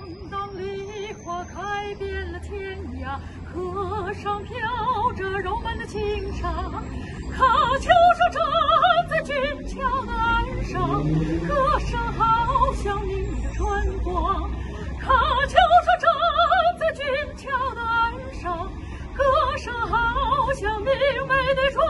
当梨花开遍了天涯，河上飘着柔漫的轻纱，喀秋莎站在俊俏的岸上，歌声好像明媚的春光。喀秋莎站在俊俏的岸上，歌声好像明媚的春光。